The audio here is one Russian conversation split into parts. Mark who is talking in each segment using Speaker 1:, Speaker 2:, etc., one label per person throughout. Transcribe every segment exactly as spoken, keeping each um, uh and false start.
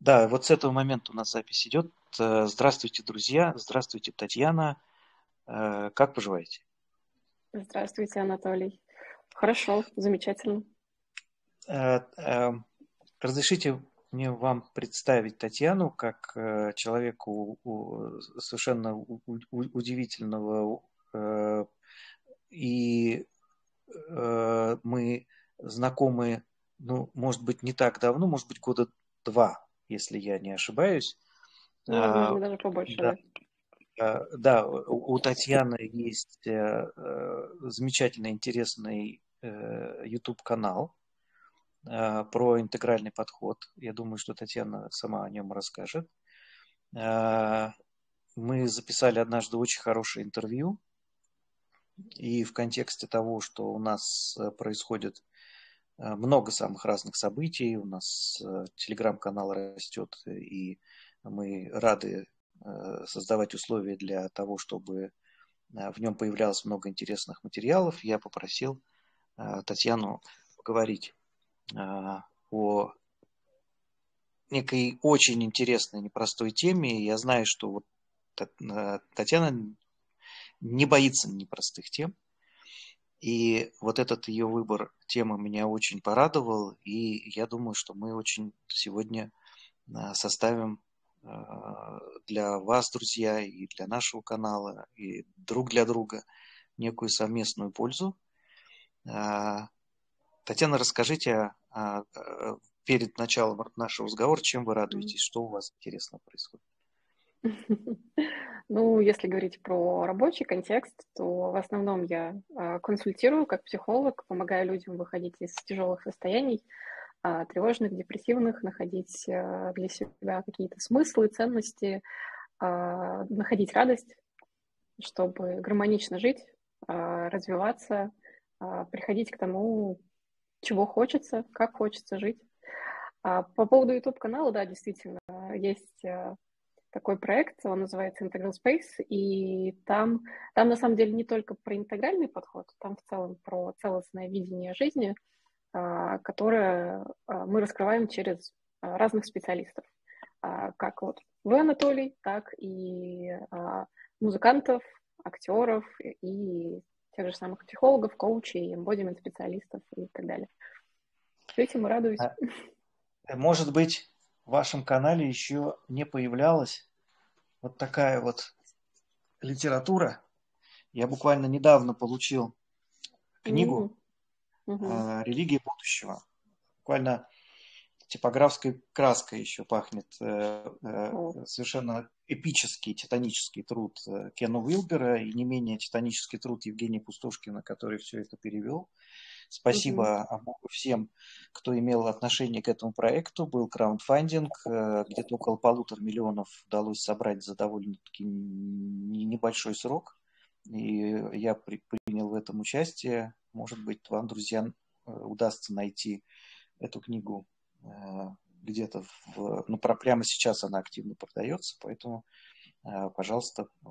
Speaker 1: Да, вот с этого момента у нас запись идет. Э, Здравствуйте, друзья. Здравствуйте, Татьяна. Э, Как поживаете?
Speaker 2: Здравствуйте, Анатолий. Хорошо, замечательно.
Speaker 1: Э, э, Разрешите мне вам представить Татьяну как э, человеку у- совершенно у- у- удивительного. э, И э, мы знакомы, ну, может быть, не так давно, может быть, года два, если я не ошибаюсь.
Speaker 2: Ну,
Speaker 1: А,
Speaker 2: возможно, даже побольше,
Speaker 1: Да,
Speaker 2: да.
Speaker 1: Э, Да, у у Татьяны есть э, э, замечательный, интересный э, YouTube-канал э, про интегральный подход. Я думаю, что Татьяна сама о нем расскажет. Э, Мы записали однажды очень хорошее интервью, и в контексте того, что у нас э, происходит э, много самых разных событий, у нас э, телеграм-канал растет, и мы рады э, создавать условия для того, чтобы э, в нем появлялось много интересных материалов. Я попросил э, Татьяну поговорить э, о некой очень интересной, непростой теме. Я знаю, что вот э, Татьяна не боится непростых тем. И вот этот ее выбор темы меня очень порадовал. И я думаю, что мы очень сегодня э, составим э, для вас, друзья, и для нашего канала, и друг для друга некую совместную пользу. Э, Татьяна, расскажите а, а, перед началом нашего разговора, чем вы
Speaker 2: М.
Speaker 1: радуетесь, что у вас интересно происходит.
Speaker 2: Ну, если говорить про рабочий контекст, то в основном я а, консультирую как психолог, помогаю людям выходить из тяжелых состояний, а, тревожных, депрессивных, находить а, для себя какие-то смыслы, ценности, а, находить радость, чтобы гармонично жить, а, развиваться, а, приходить к тому, чего хочется, как хочется жить. А по поводу YouTube-канала, да, действительно, есть э, такой проект, он называется Integral Space, и там, там на самом деле не только про интегральный подход, там в целом про целостное видение жизни, а, которое а, мы раскрываем через а, разных специалистов, а, как вот вы, Анатолий, так и а, музыкантов, актеров и тех же самых психологов, коучей, эмбодимент специалистов и так далее. Этим и радуюсь.
Speaker 1: А, Может быть, в вашем канале еще не появлялась вот такая вот литература. Я буквально недавно получил
Speaker 2: М,
Speaker 1: книгу
Speaker 2: мгм.
Speaker 1: э, «Религия будущего». Буквально типографской краской еще пахнет э, э,
Speaker 2: О,
Speaker 1: совершенно эпический, титанический труд э, Кена Уилбера и не менее титанический труд Евгения Пустошкина, который все это перевел.
Speaker 2: мгм.
Speaker 1: Спасибо всем, кто имел отношение к этому проекту. Был краундфандинг, э, где-то около полутора миллионов удалось собрать за довольно-таки небольшой срок. И я при, принял в этом участие. Может быть, вам, друзья, э, удастся найти эту книгу э, где-то в, ну, про, прямо сейчас она активно продается, поэтому, э, пожалуйста, э,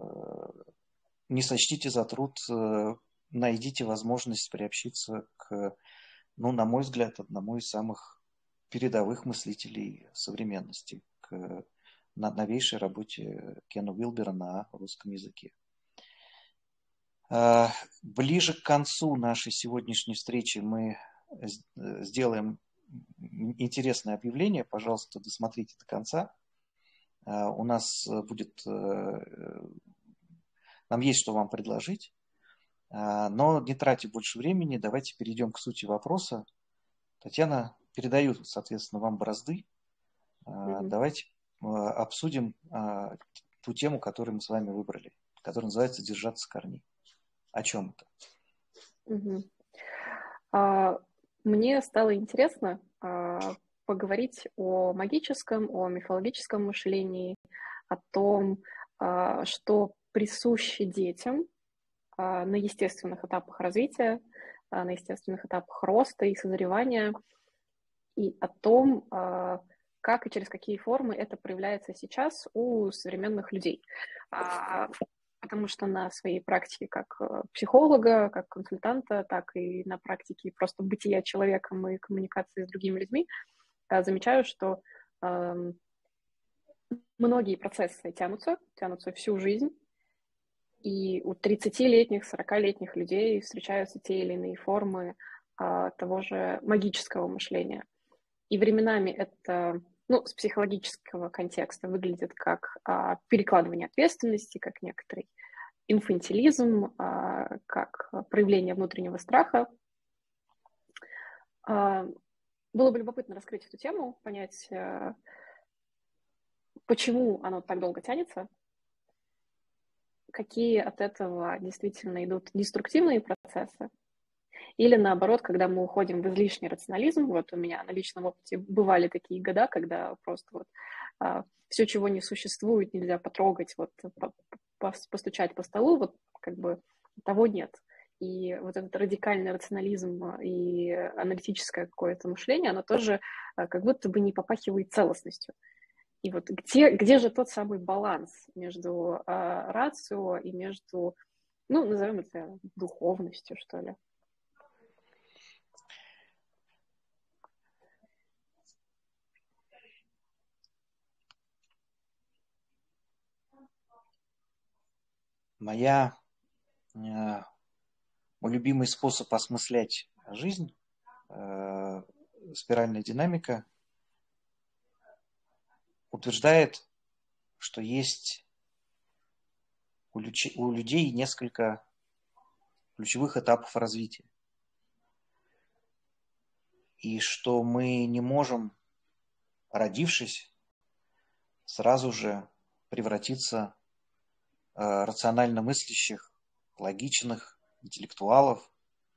Speaker 1: не сочтите за труд, э, найдите возможность приобщиться к, ну, на мой взгляд, одному из самых передовых мыслителей современности, к на новейшей работе Кена Уилбера на русском языке. Э, Ближе к концу нашей сегодняшней встречи мы сделаем интересное объявление. Пожалуйста, досмотрите до конца. Э, У нас будет, э, нам есть что вам предложить, э, но не тратя больше времени, давайте перейдем к сути вопроса. Татьяна, передаю, соответственно, вам бразды. Э,
Speaker 2: Мгм.
Speaker 1: Давайте э, обсудим э, ту тему, которую мы с вами выбрали, которая называется «Держаться корней». О чем это?
Speaker 2: Мгм. А, Мне стало интересно а, поговорить о магическом, о мифологическом мышлении, о том, а, что присуще детям а, на естественных этапах развития, а, на естественных этапах роста и созревания, и о том, а, как и через какие формы это проявляется сейчас у современных людей. А, Потому что на своей практике как э, психолога, как консультанта, так и на практике просто бытия человеком и коммуникации с другими людьми а, замечаю, что Многие процессы тянутся, тянутся всю жизнь, и у тридцатилетних, сорокалетних людей встречаются те или иные формы а, того же магического мышления. И временами это, ну, с психологического контекста выглядит как а, перекладывание ответственности, как некоторый инфантилизм, а, как проявление внутреннего страха. А, было бы любопытно раскрыть эту тему, понять, а, почему оно так долго тянется, какие от этого действительно идут деструктивные процессы, или наоборот, когда мы уходим в излишний рационализм. Вот у меня на личном опыте бывали такие года, когда просто вот а, все, чего не существует, нельзя потрогать, вот по, по, постучать по столу, вот как бы того нет. И вот этот радикальный рационализм и аналитическое какое-то мышление, оно тоже а, как будто бы не попахивает целостностью. И вот где, где же тот самый баланс между а, рацио и между, ну, назовем это духовностью, что ли?
Speaker 1: Моя, э, мой любимый способ осмыслять жизнь, э, спиральная динамика, утверждает, что есть у, люч- у людей несколько ключевых этапов развития. И что мы не можем, родившись, сразу же превратиться в э, рационально мыслящих, логичных интеллектуалов,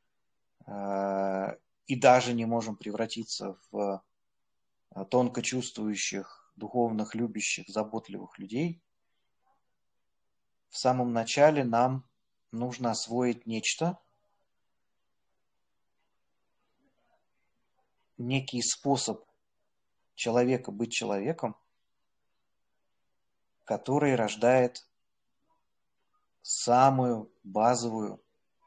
Speaker 1: э, и даже не можем превратиться в э, тонко чувствующих, духовных, любящих, заботливых людей. В самом начале нам нужно освоить нечто, некий способ человека быть человеком, который рождает самую базовую,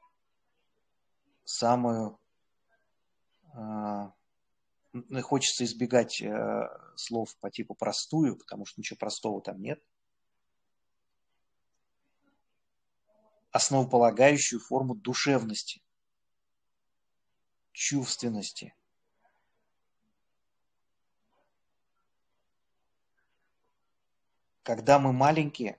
Speaker 1: самую... Э, хочется избегать э, слов по типу простую, потому что ничего простого там нет. Основополагающую форму душевности, чувственности. Когда мы маленькие,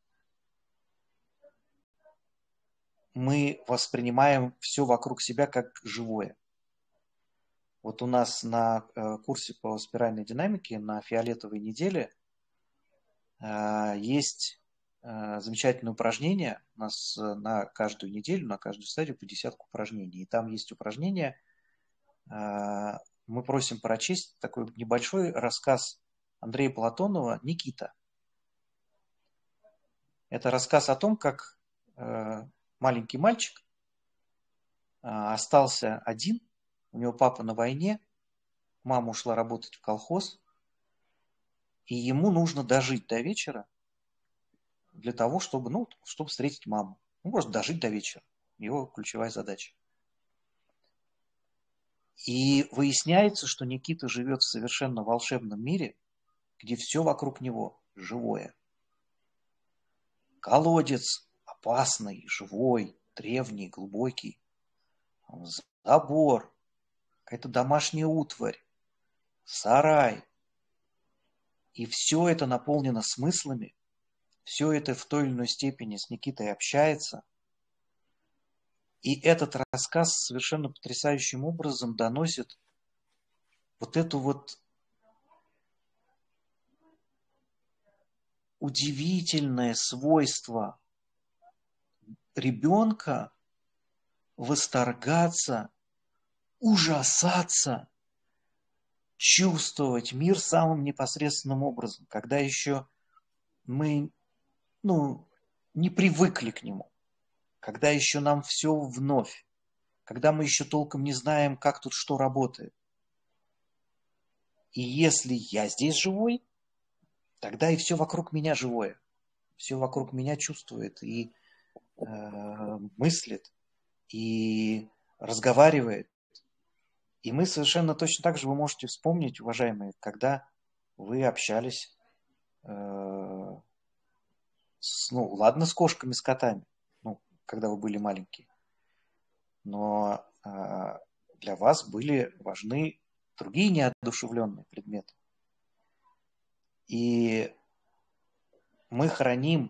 Speaker 1: мы воспринимаем все вокруг себя как живое. Вот у нас на э, курсе по спиральной динамике на фиолетовой неделе э, есть э, замечательное упражнение. У нас э, на каждую неделю, на каждую стадию по десятку упражнений. И там есть упражнение. Э, мы просим прочесть такой небольшой рассказ Андрея Платонова «Никита». Это рассказ о том, как э, маленький мальчик э, остался один. У него папа на войне, мама ушла работать в колхоз, и ему нужно дожить до вечера для того, чтобы, ну, чтобы встретить маму. Ну, просто дожить до вечера. Его ключевая задача. И выясняется, что Никита живет в совершенно волшебном мире, где все вокруг него живое. Колодец опасный, живой, древний, глубокий. Забор, какая-то домашняя утварь, сарай. И все это наполнено смыслами, все это в той или иной степени с Никитой общается. И этот рассказ совершенно потрясающим образом доносит вот эту вот удивительное свойство ребенка восторгаться, ужасаться, чувствовать мир самым непосредственным образом, когда еще мы, ну, не привыкли к нему, когда еще нам все вновь, когда мы еще толком не знаем, как тут что работает. И если я здесь живой, тогда и все вокруг меня живое, все вокруг меня чувствует и э, мыслит, и разговаривает. И мы совершенно точно так же, вы можете вспомнить, уважаемые, когда вы общались, э, с, ну, ладно, с кошками, с котами, ну, когда вы были маленькие, но э, для вас были важны другие неодушевленные предметы. И мы храним,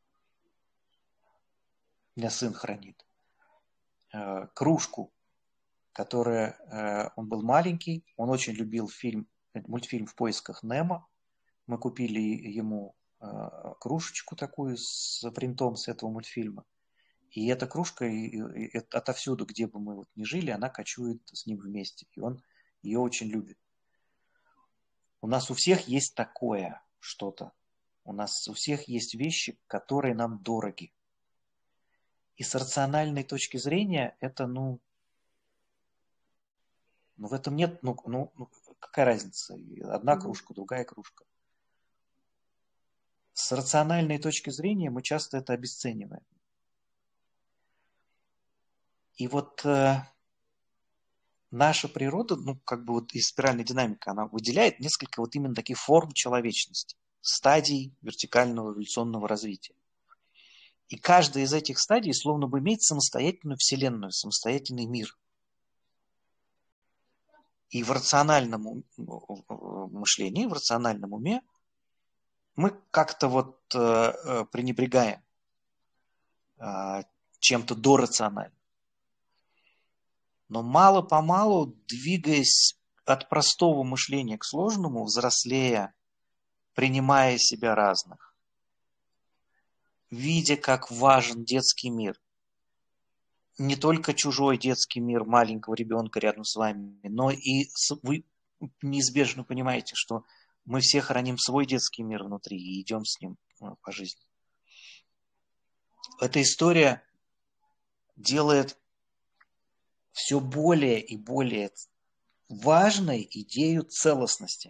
Speaker 1: у меня сын хранит, э, кружку, которая, э, он был маленький, он очень любил фильм, мультфильм «В поисках Немо». Мы купили ему э, кружечку такую с принтом с этого мультфильма. И эта кружка и, и, и отовсюду, где бы мы вот ни жили, она кочует с ним вместе. И он ее очень любит. У нас у всех есть такое что-то. У нас у всех есть вещи, которые нам дороги. И с рациональной точки зрения это, ну, ну в этом нет, ну, ну, ну какая разница? Одна
Speaker 2: Мгм.
Speaker 1: кружка, другая кружка. С рациональной точки зрения мы часто это обесцениваем. И вот э, наша природа, ну, как бы вот из спиральной динамики, она выделяет несколько вот именно таких форм человечности, стадий вертикального эволюционного развития. И каждая из этих стадий словно бы имеет самостоятельную вселенную, самостоятельный мир. И в рациональном мышлении, в рациональном уме мы как-то вот э, э, пренебрегаем э, чем-то дорациональным. Но мало-помалу, двигаясь от простого мышления к сложному, взрослея, принимая себя разных, видя, как важен детский мир, не только чужой детский мир маленького ребенка рядом с вами, но и вы неизбежно понимаете, что мы все храним свой детский мир внутри и идем с ним по жизни. Эта история делает все более и более важной идею целостности,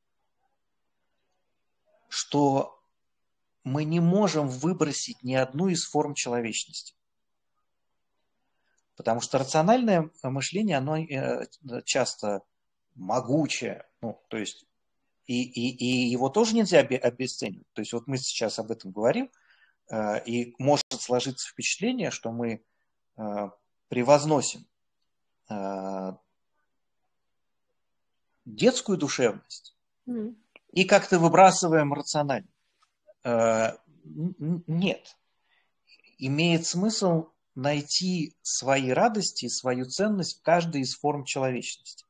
Speaker 1: что мы не можем выбросить ни одну из форм человечности. Потому что рациональное мышление, оно часто могучее, ну, то есть, и, и, и его тоже нельзя обесценивать. То есть, вот мы сейчас об этом говорим, и может сложиться впечатление, что мы превозносим детскую душевность
Speaker 2: Мгм.
Speaker 1: и как-то выбрасываем рационально. Нет. Имеет смысл найти свои радости, свою ценность в каждой из форм человечности.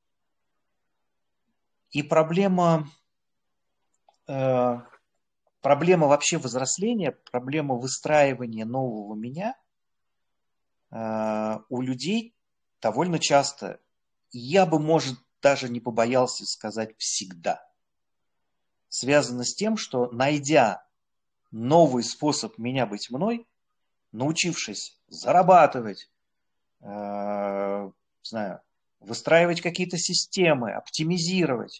Speaker 1: И проблема, э, проблема вообще взросления, проблема выстраивания нового меня э, у людей довольно часто, я бы, может, даже не побоялся сказать всегда, связано с тем, что, найдя новый способ меня быть мной, научившись зарабатывать, э, знаю, выстраивать какие-то системы, оптимизировать,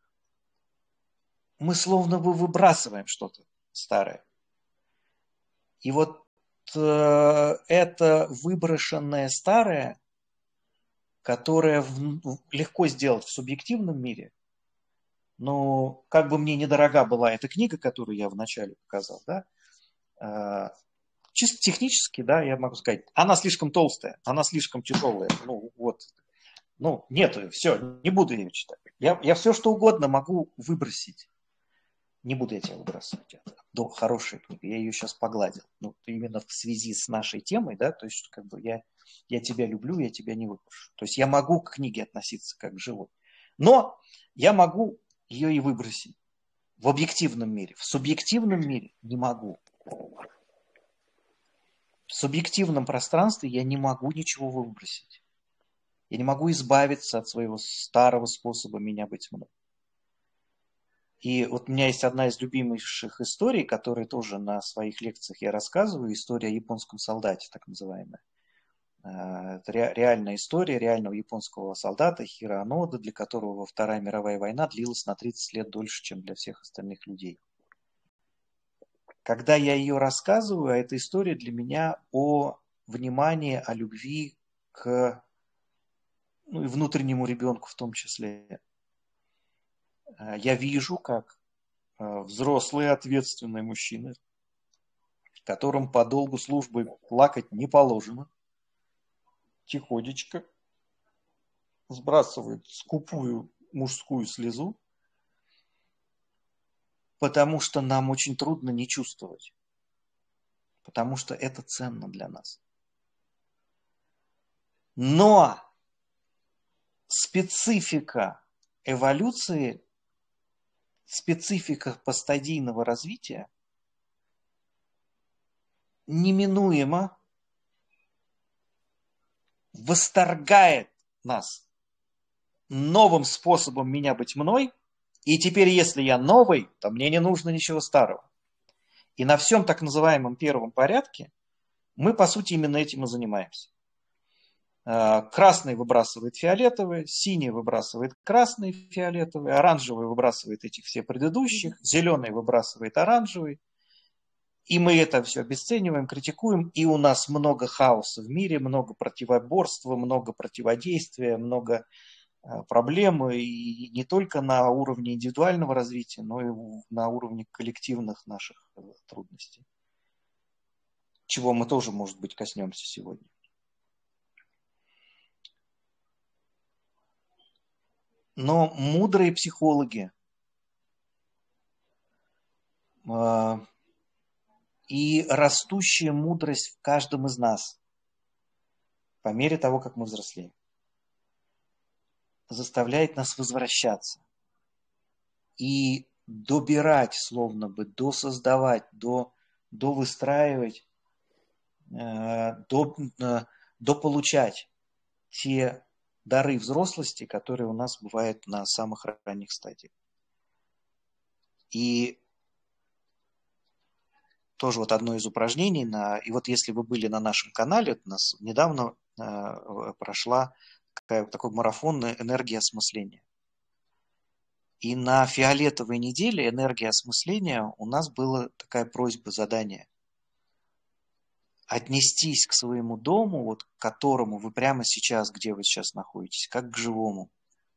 Speaker 1: мы словно бы выбрасываем что-то старое. И вот э, это выброшенное старое, которое в, легко сделать в субъективном мире, но как бы мне недорога была эта книга, которую я вначале показал, да, э, чисто технически, да, я могу сказать, она слишком толстая, она слишком тяжелая, ну вот, ну нет, все, не буду ее читать. Я, я все что угодно могу выбросить. Не буду я тебя выбрасывать. Это до хорошая книга. Я ее сейчас погладил. Ну, именно в связи с нашей темой, да, то есть, как бы я, я тебя люблю, я тебя не выброшу. То есть я могу к книге относиться как к живой. Но я могу ее и выбросить. В объективном мире. В субъективном мире не могу. В субъективном пространстве я не могу ничего выбросить. Я не могу избавиться от своего старого способа меня быть мной. И вот у меня есть одна из любимейших историй, которые тоже на своих лекциях я рассказываю, история о японском солдате, так называемая. Это реальная история реального японского солдата Хиро Онода, для которого Вторая мировая война длилась на тридцать лет дольше, чем для всех остальных людей. Когда я ее рассказываю, эта история для меня о внимании, о любви к, ну, и внутреннему ребенку в том числе. Я вижу, как взрослые ответственные мужчины, которым по долгу службы плакать не положено, тихонечко сбрасывают скупую мужскую слезу, потому что нам очень трудно не чувствовать, потому что это ценно для нас. Но специфика эволюции, специфика постадийного развития неминуемо восторгает нас новым способом меня быть мной, и теперь, если я новый, то мне не нужно ничего старого. И на всем так называемом первом порядке мы, по сути, именно этим и занимаемся. Красный выбрасывает фиолетовый, синий выбрасывает красный, фиолетовый, оранжевый выбрасывает этих все предыдущих, зеленый выбрасывает оранжевый. И мы это все обесцениваем, критикуем, и у нас много хаоса в мире, много противоборства, много противодействия, много проблем, и не только на уровне индивидуального развития, но и на уровне коллективных наших трудностей, чего мы тоже, может быть, коснемся сегодня. Но мудрые психологи э, и растущая мудрость в каждом из нас по мере того, как мы взрослеем, заставляет нас возвращаться и добирать, словно бы, досоздавать, до, довыстраивать, э, до, э, дополучать те дары взрослости, которые у нас бывают на самых ранних стадиях. И тоже вот одно из упражнений, на, и вот если вы были на нашем канале, у нас недавно э, прошла такая, такой марафон «Энергия осмысления». И на фиолетовой неделе «Энергия осмысления» у нас была такая просьба, задание. Отнестись к своему дому, вот к которому вы прямо сейчас, где вы сейчас находитесь, как к живому.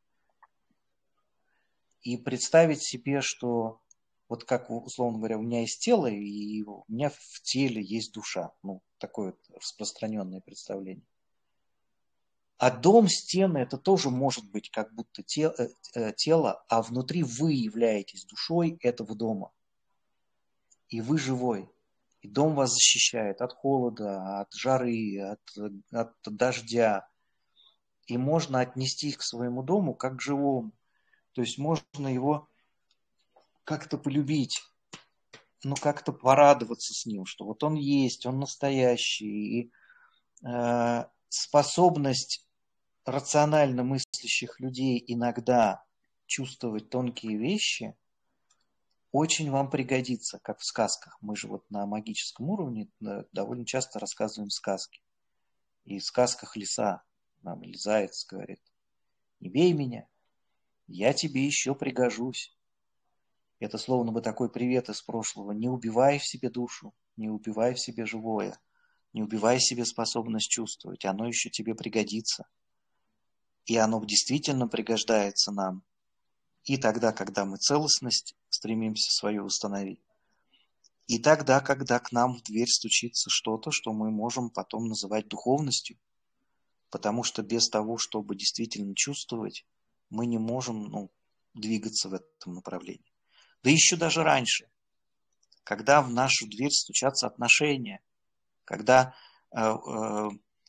Speaker 1: И представить себе, что вот как, условно говоря, у меня есть тело, и у меня в теле есть душа. Ну, такое вот распространенное представление. А дом, стены, это тоже может быть как будто тело, а внутри вы являетесь душой этого дома. И вы живой. И дом вас защищает от холода, от жары, от, от дождя. И можно отнести к своему дому как к живому. То есть можно его как-то полюбить, ну как-то порадоваться с ним, что вот он есть, он настоящий. И э, способность рационально мыслящих людей иногда чувствовать тонкие вещи очень вам пригодится, как в сказках. Мы же вот на магическом уровне довольно часто рассказываем сказки. И в сказках лиса нам, или заяц говорит: не бей меня, я тебе еще пригожусь. Это словно бы такой привет из прошлого. Не убивай в себе душу, не убивай в себе живое, не убивай в себе способность чувствовать. Оно еще тебе пригодится. И оно действительно пригождается нам. И тогда, когда мы целостность стремимся свою восстановить. И тогда, когда к нам в дверь стучится что-то, что мы можем потом называть духовностью. Потому что без того, чтобы действительно чувствовать, мы не можем, ну, двигаться в этом направлении. Да еще даже раньше, когда в нашу дверь стучатся отношения, когда э, э,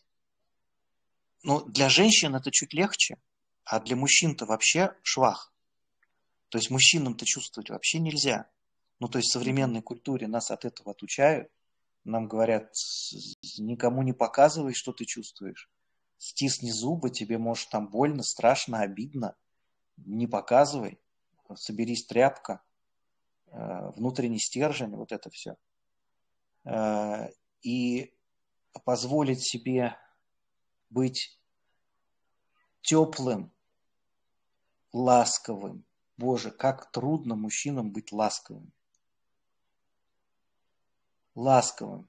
Speaker 1: ну, для женщин это чуть легче, а для мужчин-то вообще швах. То есть мужчинам-то чувствовать вообще нельзя. Ну, то есть в современной культуре нас от этого отучают. Нам говорят: никому не показывай, что ты чувствуешь. Стисни зубы, тебе может там больно, страшно, обидно. Не показывай. Соберись, тряпка. Внутренний стержень, вот это все. И позволить себе быть теплым, ласковым. Боже, как трудно мужчинам быть ласковым. Ласковым.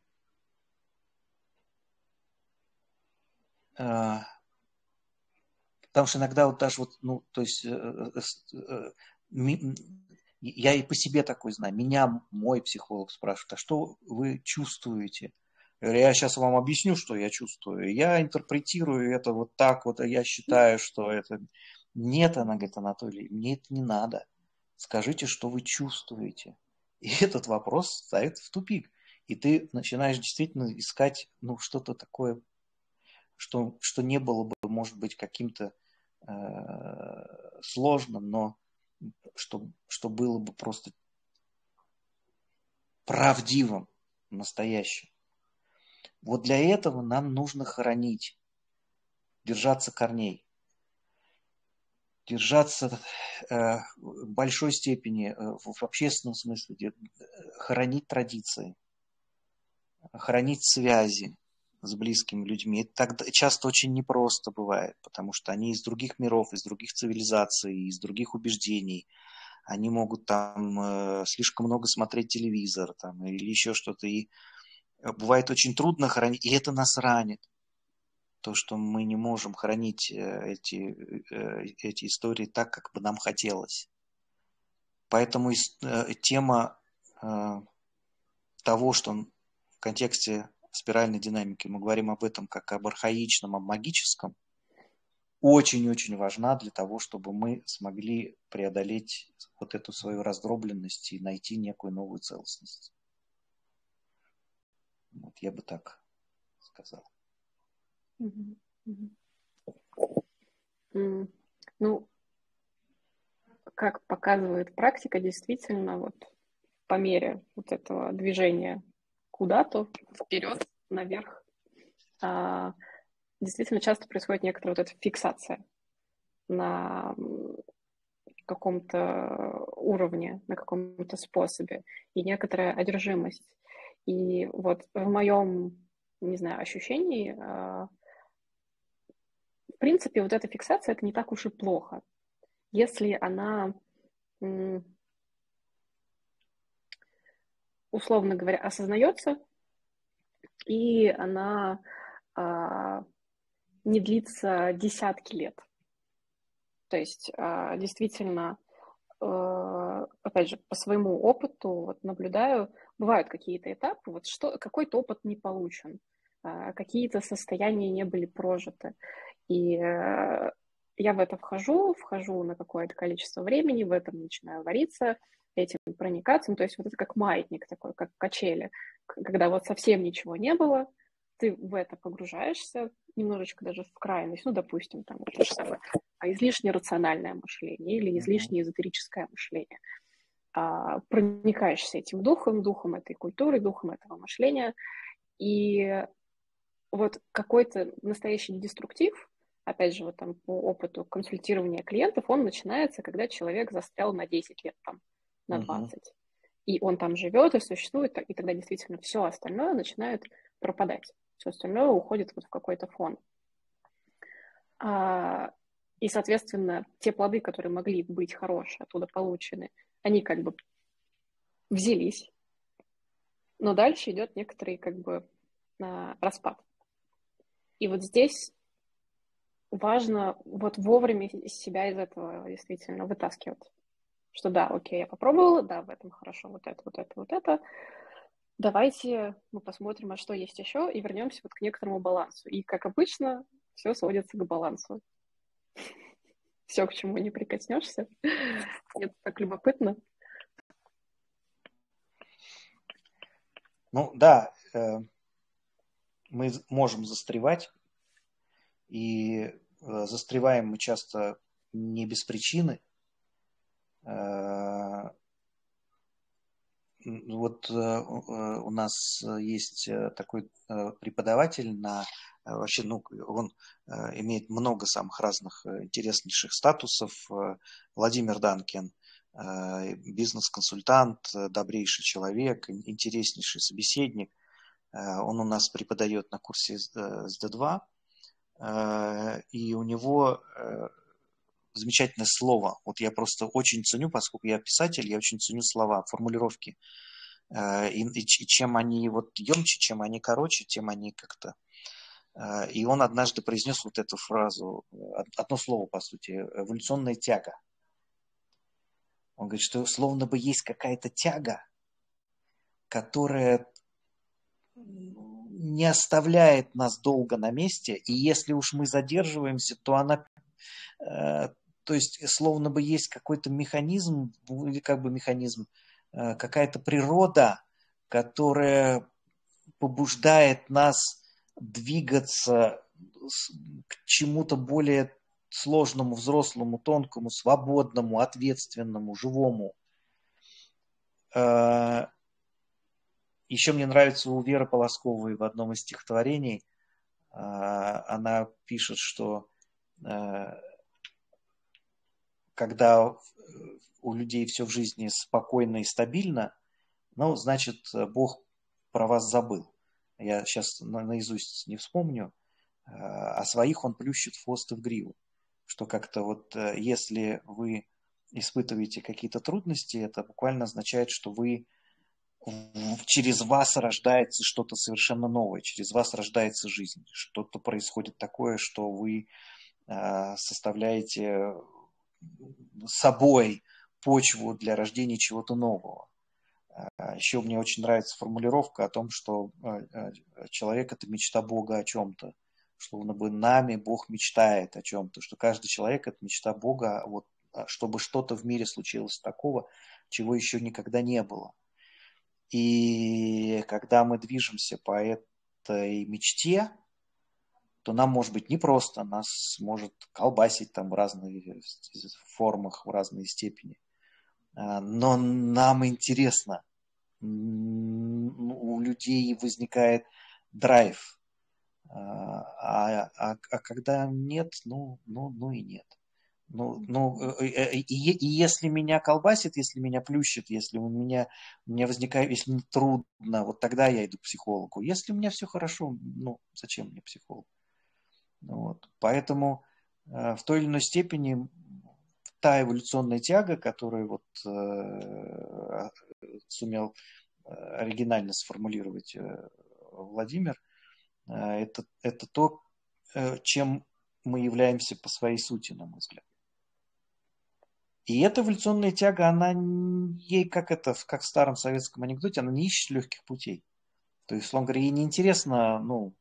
Speaker 1: Потому что иногда вот даже вот, ну, то есть я и по себе такой знаю. Меня мой психолог спрашивает, а что вы чувствуете? Я сейчас вам объясню, что я чувствую. Я интерпретирую это вот так вот, а я считаю, что это... Нет, она говорит, Анатолий, мне это не надо. Скажите, что вы чувствуете. И этот вопрос ставит в тупик. И ты начинаешь действительно искать ну, что-то такое, что, что не было бы, может быть, каким-то э, сложным, но что, что было бы просто правдивым, настоящим. Вот для этого нам нужно хоронить, держаться корней, держаться э, в большой степени, э, в, в общественном смысле, де, хоронить традиции, хоронить связи с близкими людьми. Это так, часто очень непросто бывает, потому что они из других миров, из других цивилизаций, из других убеждений. Они могут там э, слишком много смотреть телевизор там, или еще что-то. И бывает очень трудно хоронить, и это нас ранит. То, что мы не можем хранить эти, эти истории так, как бы нам хотелось. Поэтому тема того, что в контексте спиральной динамики мы говорим об этом как об архаичном, о магическом, очень-очень важна для того, чтобы мы смогли преодолеть вот эту свою раздробленность и найти некую новую целостность. Вот я бы так сказал.
Speaker 2: Mm-hmm. Mm-hmm. Mm. Ну, как показывает практика, действительно, вот по мере вот этого движения куда-то, вперед, наверх, а, действительно часто происходит некоторая вот эта фиксация на каком-то уровне, на каком-то способе, и некоторая одержимость. И вот в моем, не знаю, ощущении, в принципе, вот эта фиксация, это не так уж и плохо, если она, условно говоря, осознается, и она не длится десятки лет. То есть действительно, опять же, по своему опыту вот, наблюдаю, бывают какие-то этапы, вот что, какой-то опыт не получен, какие-то состояния не были прожиты. И я в это вхожу, вхожу на какое-то количество времени, в этом начинаю вариться, этим проникаться. Ну, то есть вот это как маятник такой, как качели, когда вот совсем ничего не было, ты в это погружаешься, немножечко даже в крайность, ну, допустим, там то же самое, а излишне рациональное мышление или излишне эзотерическое мышление. А, проникаешься этим духом, духом этой культуры, духом этого мышления, и вот какой-то настоящий деструктив, опять же, вот там по опыту консультирования клиентов, он начинается, когда человек застрял на десять лет, там, на двадцать. Uh-huh. И он там живет и существует, и тогда действительно все остальное начинает пропадать. Все остальное уходит вот в какой-то фон. А, и, соответственно, те плоды, которые могли быть хорошие, оттуда получены, они как бы взялись. Но дальше идет некоторый как бы распад. И вот здесь важно вот вовремя себя из этого действительно вытаскивать. Что да, окей, я попробовала, да, в этом хорошо, вот это, вот это, вот это. Давайте мы посмотрим, а что есть еще, и вернемся вот к некоторому балансу. И, как обычно, все сводится к балансу. Все, к чему не прикоснешься. Это так любопытно.
Speaker 1: Ну да, э, мы можем застревать, и э, застреваем мы часто не без причины. Э, вот э, у нас есть такой преподаватель на вообще, ну, он имеет много самых разных интереснейших статусов. Владимир Данкин, бизнес-консультант, добрейший человек, интереснейший собеседник. Он у нас преподает на курсе эс дэ два, и у него замечательное слово. Вот я просто очень ценю, поскольку я писатель, я очень ценю слова, формулировки. И, и, и чем они вот емче, чем они короче, тем они как-то... И он однажды произнес вот эту фразу, одно слово, по сути, эволюционная тяга. Он говорит, что словно бы есть какая-то тяга, которая не оставляет нас долго на месте, и если уж мы задерживаемся, то она, э, то есть словно бы есть какой-то механизм, или как бы механизм, э, какая-то природа, которая побуждает нас двигаться к чему-то более сложному, взрослому, тонкому, свободному, ответственному, живому. Еще мне нравится у Веры Полосковой в одном из стихотворений, она пишет, что когда у людей все в жизни спокойно и стабильно, ну, значит, Бог про вас забыл. Я сейчас наизусть не вспомню, а своих он плющит в хвост и в гриву. Что как-то вот если вы испытываете какие-то трудности, это буквально означает, что вы через вас рождается что-то совершенно новое, через вас рождается жизнь, что-то происходит такое, что вы составляете собой почву для рождения чего-то нового. Еще мне очень нравится формулировка о том, что человек – это мечта Бога о чем-то, словно бы нами Бог мечтает о чем-то, что каждый человек – это мечта Бога, вот, чтобы что-то в мире случилось такого, чего еще никогда не было. И когда мы движемся по этой мечте, то нам может быть непросто, нас может колбасить там в разных формах, в разной степени. Но нам интересно. У людей возникает драйв. А, а, а когда нет, ну, ну, ну и нет. Ну, ну, и, и, и если меня колбасит, если меня плющит, если у меня, у меня возникает, если мне трудно, вот тогда я иду к психологу. Если у меня все хорошо, ну, зачем мне психолог? Вот. Поэтому э, в той или иной степени та эволюционная тяга, которую вот э, сумел оригинально сформулировать э, Владимир, э, это, это то, э, чем мы являемся по своей сути, на мой взгляд. И эта эволюционная тяга, она ей, как это, как в старом советском анекдоте, она не ищет легких путей. То есть, условно говоря, ей неинтересно, ну,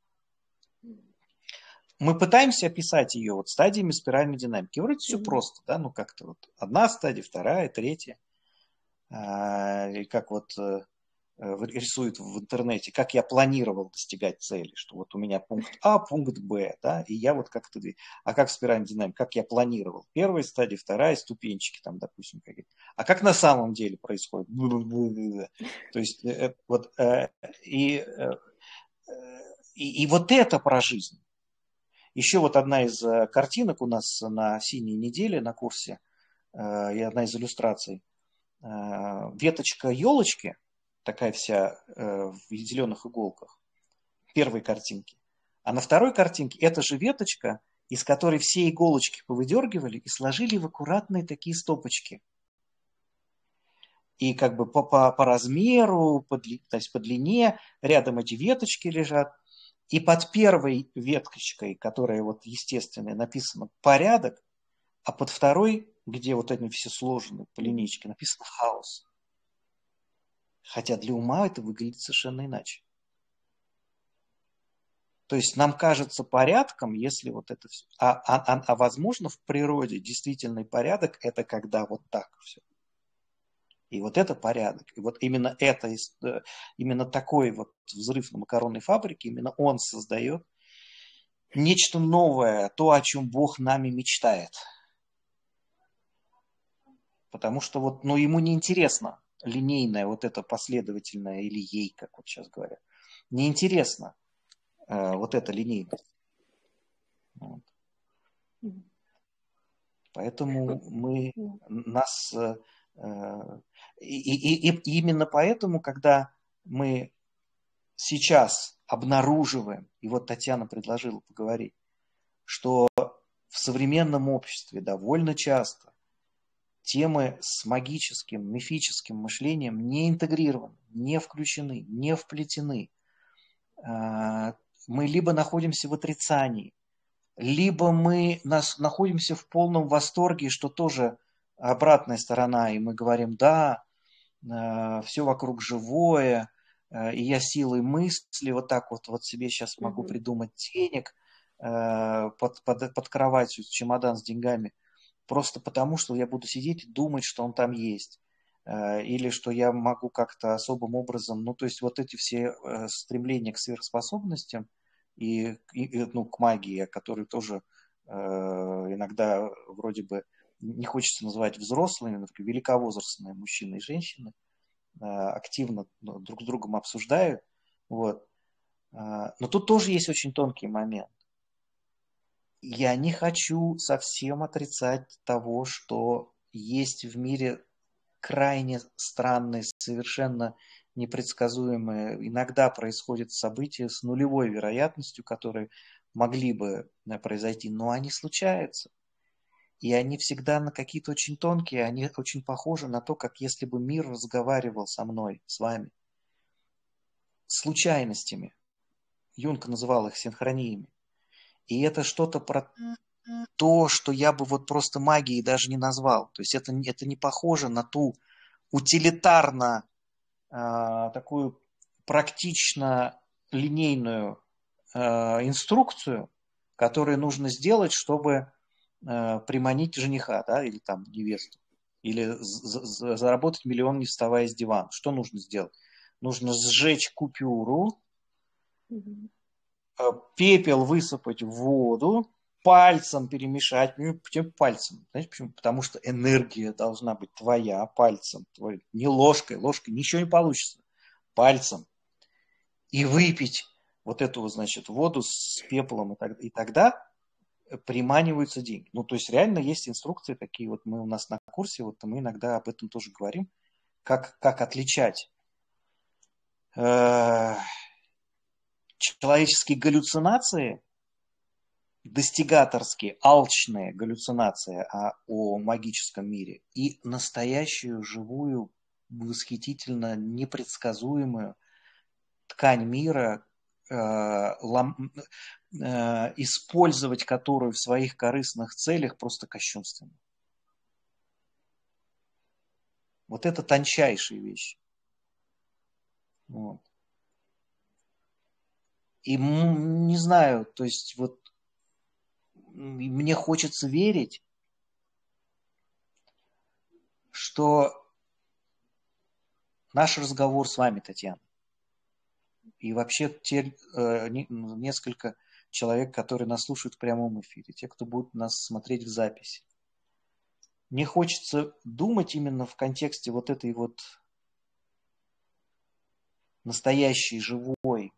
Speaker 1: мы пытаемся описать ее вот стадиями спиральной динамики. Вроде все mm-hmm. просто, да, ну как-то вот одна стадия, вторая, третья. А, и как вот э, рисуют в интернете, как я планировал достигать цели, что вот у меня пункт А, пункт Б, да, и я вот как-то, а как в спиральной динамике, как я планировал. Первая стадия, вторая, ступенчики там, допустим, какие-то. А как на самом деле происходит? То есть э, вот э, и, э, и, и вот это про жизнь. Еще вот одна из картинок у нас на синей неделе на курсе, и одна из иллюстраций. Веточка елочки, такая вся в зеленых иголках, первой картинки. А на второй картинке эта же веточка, из которой все иголочки повыдергивали и сложили в аккуратные такие стопочки. И как бы по, по, по размеру, по, то есть по длине, рядом эти веточки лежат. И под первой веточкой, которая вот естественная, написано порядок, а под второй, где вот они все сложены по линейке, написано хаос. Хотя для ума это выглядит совершенно иначе. То есть нам кажется порядком, если вот это все. А, а, а возможно в природе действительный порядок – это когда вот так все. И вот это порядок. И вот именно это, именно такой вот взрыв на макаронной фабрике, именно он создает нечто новое, то, о чем Бог нами мечтает. Потому что вот, ну, ему неинтересно линейное, вот это последовательное, или ей, как вот сейчас говорят. Неинтересно э, вот эта линейность. Вот. Поэтому мы, нас... Э, и, и, и именно поэтому, когда мы сейчас обнаруживаем, и вот Татьяна предложила поговорить, что в современном обществе довольно часто темы с магическим, мифическим мышлением не интегрированы, не включены, не вплетены. Мы либо находимся в отрицании, либо мы нас находимся в полном восторге, что тоже обратная сторона, и мы говорим, да, все вокруг живое, и я силой мысли вот так вот, вот себе сейчас могу
Speaker 2: Мгм.
Speaker 1: придумать денег под, под, под кроватью, чемодан с деньгами, просто потому, что я буду сидеть и думать, что он там есть. Или что я могу как-то особым образом, ну, то есть вот эти все стремления к сверхспособностям и, и ну, к магии, которые тоже э, иногда вроде бы не хочется называть взрослыми, но великовозрастные мужчины и женщины э, активно друг с другом обсуждают. Вот. Но тут тоже есть очень тонкий момент. Я не хочу совсем отрицать того, что есть в мире крайне странные, совершенно непредсказуемые. Иногда происходят события с нулевой вероятностью, которые могли бы произойти, но они случаются. И они всегда на какие-то очень тонкие, они очень похожи на то, как если бы мир разговаривал со мной, с вами. Случайностями. Юнг называл их синхрониями. И это что-то про то, что я бы вот просто магией даже не назвал. То есть это, это не похоже на ту утилитарно э, такую практично линейную э, инструкцию, которую нужно сделать, чтобы э, приманить жениха, да, или там невесту, или заработать миллион, не вставая с дивана. Что нужно сделать? Нужно сжечь купюру,
Speaker 2: Мгм.
Speaker 1: пепел высыпать в воду, пальцем перемешать. Почему пальцем? Знаете почему? Потому что энергия должна быть твоя, пальцем. Твой. Не ложкой. Ложкой ничего не получится. Пальцем. И выпить вот эту, значит, воду с пеплом. И тогда приманиваются деньги. Ну, то есть реально есть инструкции такие. Вот мы у нас на курсе, вот мы иногда об этом тоже говорим. Как, как отличать э, человеческие галлюцинации, достигаторские, алчные галлюцинации о, о магическом мире и настоящую, живую, восхитительно непредсказуемую ткань мира, э, лом, э, использовать которую в своих корыстных целях просто кощунственно. Вот это тончайшие вещи. Вот. И не знаю, то есть вот мне хочется верить, что наш разговор с вами, Татьяна, и вообще те э, несколько человек, которые нас слушают в прямом эфире, те, кто будут нас смотреть в записи. Мне хочется думать именно в контексте вот этой вот настоящей, живой,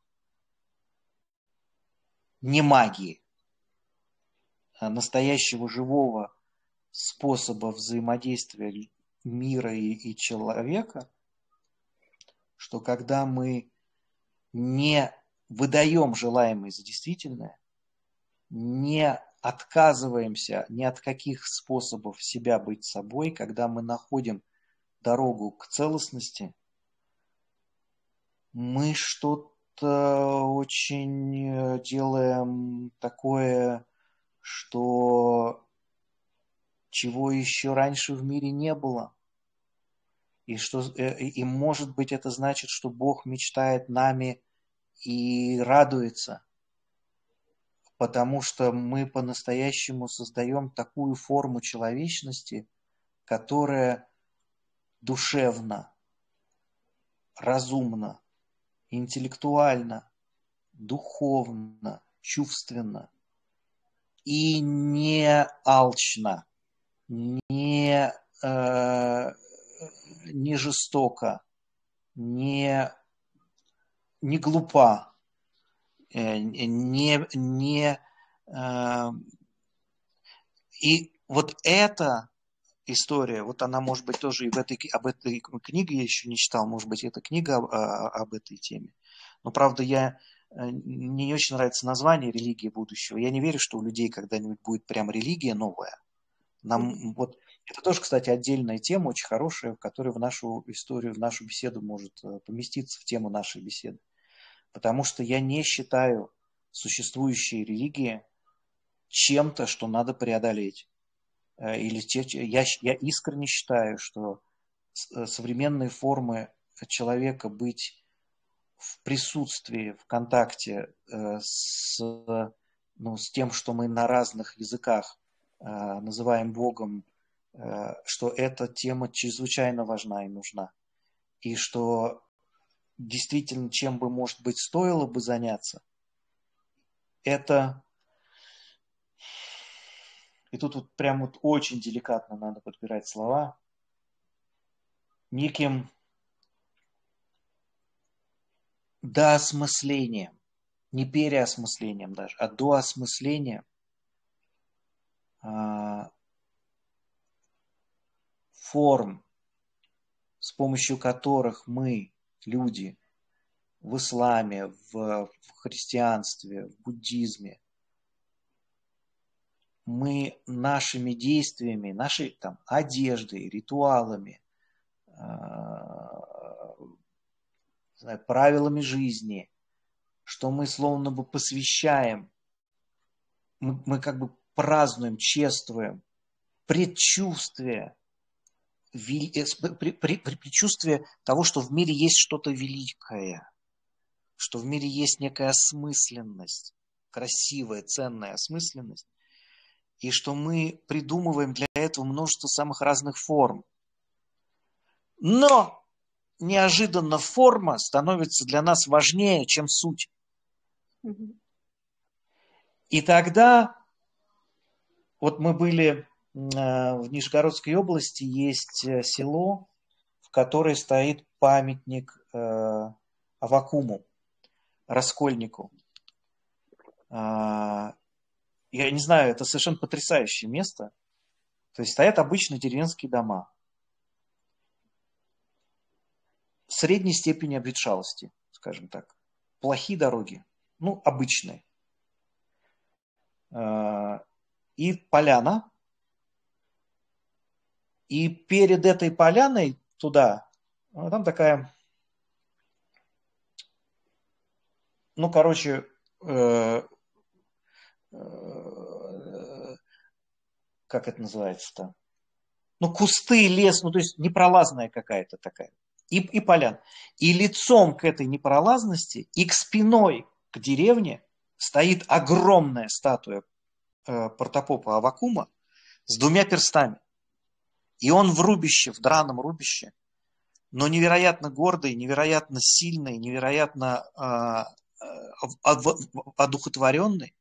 Speaker 1: не магии, а настоящего живого способа взаимодействия мира и, и человека, что когда мы не выдаем желаемое за действительное, не отказываемся ни от каких способов себя быть собой, когда мы находим дорогу к целостности, мы что-то очень делаем такое, что чего еще раньше в мире не было. И, что, и может быть это значит, что Бог мечтает нами и радуется, потому что мы по-настоящему создаем такую форму человечности, которая душевно, разумно, интеллектуально, духовно, чувственно и не алчно, не, э, не жестоко, не, не глупа, э, не, не, э, и вот эта история, вот она может быть тоже и в этой, об этой книге я еще не читал, может быть, это книга об, об этой теме. Но, правда, я, мне не очень нравится название «Религия будущего». Я не верю, что у людей когда-нибудь будет прям религия новая. Нам, mm-hmm. вот, это тоже, кстати, отдельная тема, очень хорошая, которая в нашу историю, в нашу беседу может поместиться, в тему нашей беседы. Потому что я не считаю существующие религии чем-то, что надо преодолеть. или те, я, я искренне считаю, что современные формы человека быть в присутствии, в контакте с, ну, с тем, что мы на разных языках называем Богом, что эта тема чрезвычайно важна и нужна. И что действительно, чем бы, может быть, стоило бы заняться, это... И тут вот прям вот очень деликатно надо подбирать слова. Неким доосмыслением, не переосмыслением даже, а доосмыслением а, форм, с помощью которых мы, люди, в исламе, в, в христианстве, в буддизме, мы нашими действиями, нашей там, одеждой, ритуалами, правилами жизни, что мы словно бы посвящаем, мы, мы как бы празднуем, чествуем предчувствие, предчувствие того, что в мире есть что-то великое, что в мире есть некая осмысленность, красивая, ценная осмысленность, и что мы придумываем для этого множество самых разных форм. Но неожиданно форма становится для нас важнее, чем суть. Mm-hmm. И тогда, вот мы были в Нижегородской области, есть село, в которое стоит памятник Аввакуму, раскольнику. Я не знаю, это совершенно потрясающее место. То есть стоят обычные деревенские дома. Средней степени обветшалости, скажем так. Плохие дороги. Ну, обычные. И поляна. И перед этой поляной туда, там такая, ну, короче, э, э, как это называется-то? Ну, кусты, лес, ну, то есть непролазная какая-то такая. И, и поляна. И лицом к этой непролазности, и к спиной к деревне стоит огромная статуя э, протопопа Аввакума с двумя перстами. И он в рубище, в драном рубище, но невероятно гордый, невероятно сильный, невероятно э, одухотворенный.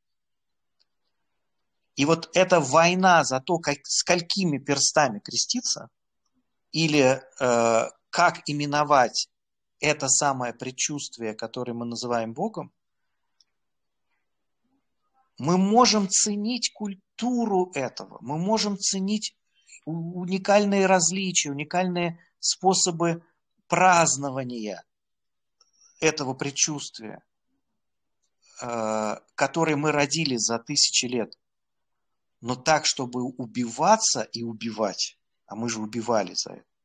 Speaker 1: И вот эта война за то, как, сколькими перстами креститься, или э, как именовать это самое предчувствие, которое мы называем Богом, мы можем ценить культуру этого, мы можем ценить уникальные различия, уникальные способы празднования этого предчувствия, э, которые мы родили за тысячи лет. Но так, чтобы убиваться и убивать, а мы же убивали за это,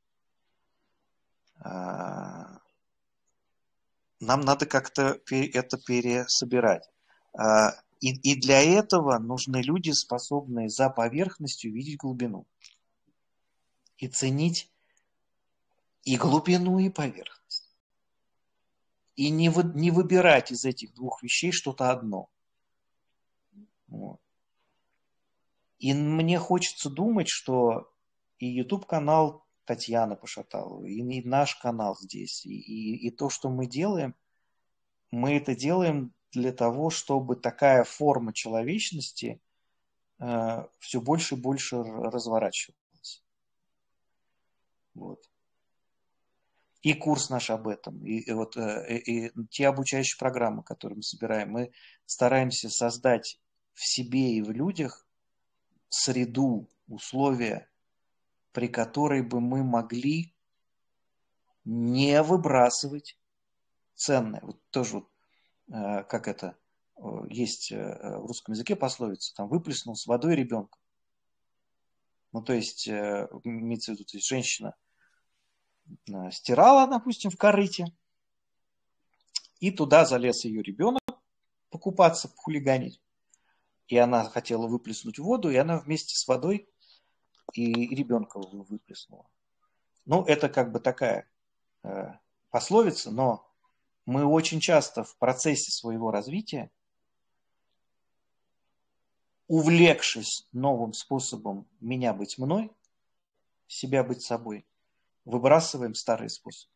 Speaker 1: нам надо как-то это пересобирать. И, и для этого нужны люди, способные за поверхностью видеть глубину. И ценить и глубину, и поверхность. И не, вы, не выбирать из этих двух вещей что-то одно. Вот. И мне хочется думать, что и YouTube-канал Татьяны Пошаталовой, и наш канал здесь, и, и, и то, что мы делаем, мы это делаем для того, чтобы такая форма человечности э, все больше и больше разворачивалась. Вот. И курс наш об этом, и, и, вот, э, и, и те обучающие программы, которые мы собираем, мы стараемся создать в себе и в людях среду, условия, при которой бы мы могли не выбрасывать ценное. Вот тоже вот, э, как это, э, есть э, в русском языке пословица, там, выплеснул с водой ребенка. Ну, то есть, э, имеется в виду, то есть женщина э, стирала, допустим, в корыте, и туда залез ее ребенок покупаться, похулиганить. И она хотела выплеснуть воду, и она вместе с водой и ребенка выплеснуло. Ну, это как бы такая э, пословица, но мы очень часто в процессе своего развития, увлекшись новым способом меня быть мной, себя быть собой, выбрасываем старый способ.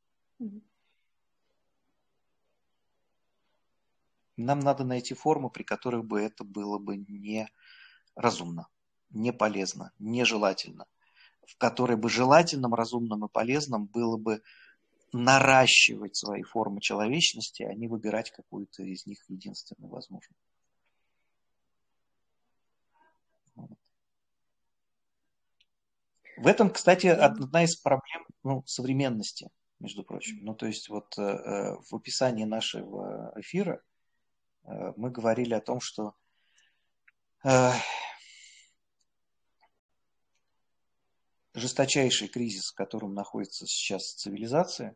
Speaker 1: Нам надо найти форму, при которых бы это было бы не разумно, не полезно, нежелательно, в которой бы желательным, разумным и полезным было бы наращивать свои формы человечности, а не выбирать какую-то из них единственно возможную. В этом, кстати, одна из проблем ну, современности, между прочим. Ну, то есть вот э, в описании нашего эфира э, мы говорили о том, что э, жесточайший кризис, в котором находится сейчас цивилизация,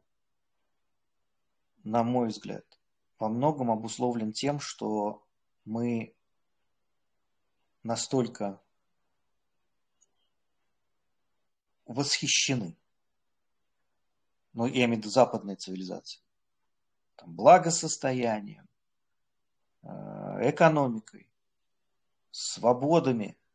Speaker 1: на мой взгляд, во многом обусловлен тем, что мы настолько восхищены, ну, я имею в виду западной цивилизации, там, благосостоянием, экономикой, свободами,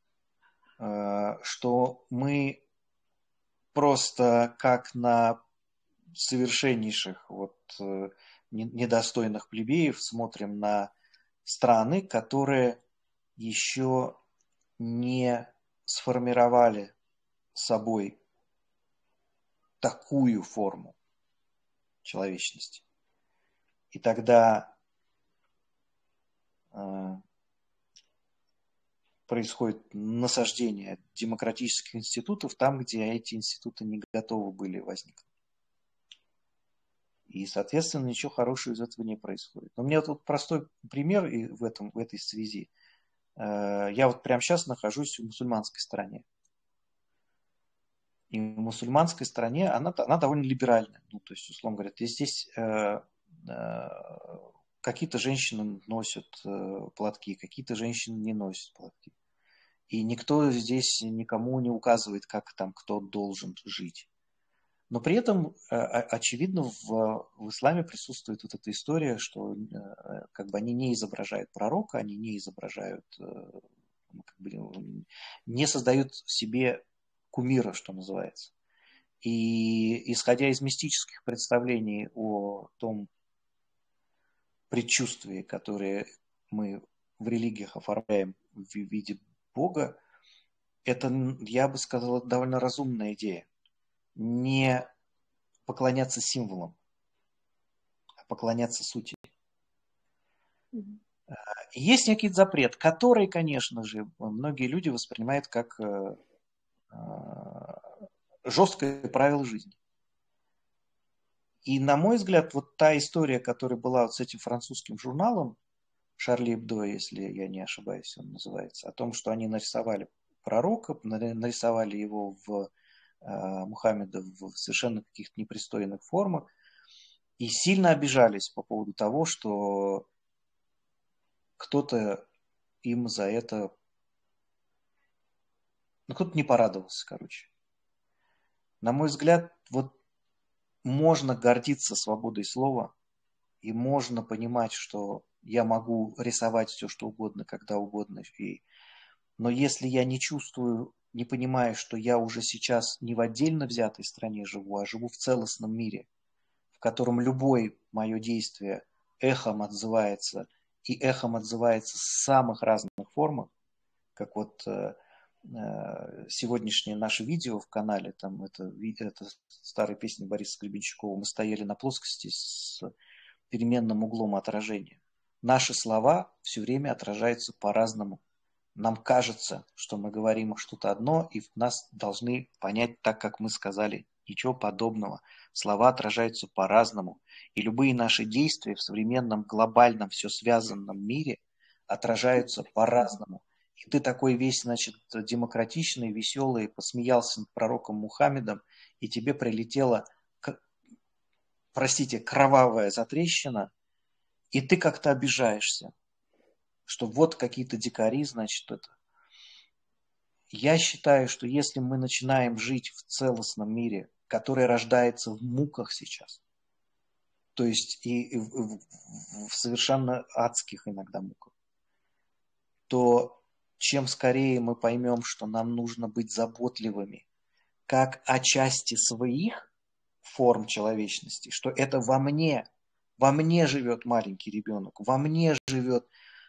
Speaker 1: что мы просто как на совершеннейших вот недостойных плебеев смотрим на страны, которые еще не сформировали собой такую форму человечности. И тогда э, происходит насаждение демократических институтов там, где эти институты не готовы были возникнуть. И, соответственно, ничего хорошего из этого не происходит. Но у меня тут простой пример в, этом, в этой связи. Э, я вот прямо сейчас нахожусь в мусульманской стране. И в мусульманской стране она, она довольно либеральная. Ну, то есть, условно говоря, здесь э, э, какие-то женщины носят э, платки, какие-то женщины не носят платки. И никто здесь никому не указывает, как там кто должен жить. Но при этом, э, очевидно, в, в исламе присутствует вот эта история, что э, как бы они не изображают пророка, они не изображают, э, как бы, не создают себе кумира, что называется. И исходя из мистических представлений о том предчувствии, которое мы в религиях оформляем в виде Бога, это, я бы сказал, довольно разумная идея. Не поклоняться символам, а поклоняться сути. Mm-hmm. Есть некий запрет, который, конечно же, многие люди воспринимают как жесткое правило жизни. И, на мой взгляд, вот та история, которая была вот с этим французским журналом, Шарли Эбдо, если я не ошибаюсь, он называется, о том, что они нарисовали пророка, нарисовали его в э, Мухаммеда в совершенно каких-то непристойных формах, и сильно обижались по поводу того, что кто-то им за это, ну, кто-то не порадовался, короче. На мой взгляд, вот можно гордиться свободой слова, и можно понимать, что я могу рисовать все, что угодно, когда угодно. И... Но если я не чувствую, не понимаю, что я уже сейчас не в отдельно взятой стране живу, а живу в целостном мире, в котором любое мое действие эхом отзывается, и эхом отзывается с самых разных формах, как вот э, э, сегодняшнее наше видео в канале, там это, это старая песня Бориса Гребенщикова, мы стояли на плоскости с переменным углом отражения. Наши слова все время отражаются по-разному. Нам кажется, что мы говорим что-то одно, и нас должны понять так, как мы сказали. Ничего подобного. Слова отражаются по-разному. И любые наши действия в современном, глобальном, все связанном мире отражаются по-разному. И ты такой весь, значит, демократичный, веселый, посмеялся над пророком Мухаммедом, и тебе прилетело, простите, кровавая затрещина, и ты как-то обижаешься, что вот какие-то дикари, значит, это. я считаю, что если мы начинаем жить в целостном мире, который рождается в муках сейчас, то есть и, и в, в- в совершенно адских иногда муках, то чем скорее мы поймем, что нам нужно быть заботливыми, как о части своих форм человечности, что это во мне, во мне живет маленький ребенок, во мне живет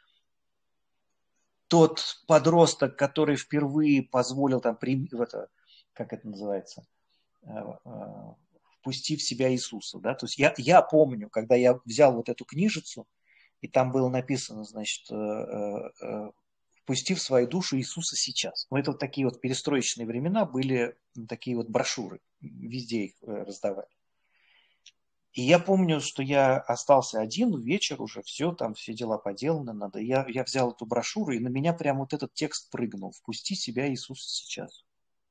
Speaker 1: тот подросток, который впервые позволил там, в это, как это называется, э, э, впустив в себя Иисуса. Да? То есть я, я помню, когда я взял вот эту книжицу, и там было написано, значит, э, э, впусти в свою душу Иисуса сейчас. Ну, это вот такие вот перестроечные времена были, такие вот брошюры, везде их раздавали. И я помню, что я остался один, вечер уже, все, там все дела поделаны, надо. Я, я взял эту брошюру, и на меня прям вот этот текст прыгнул. Впусти себя Иисуса сейчас.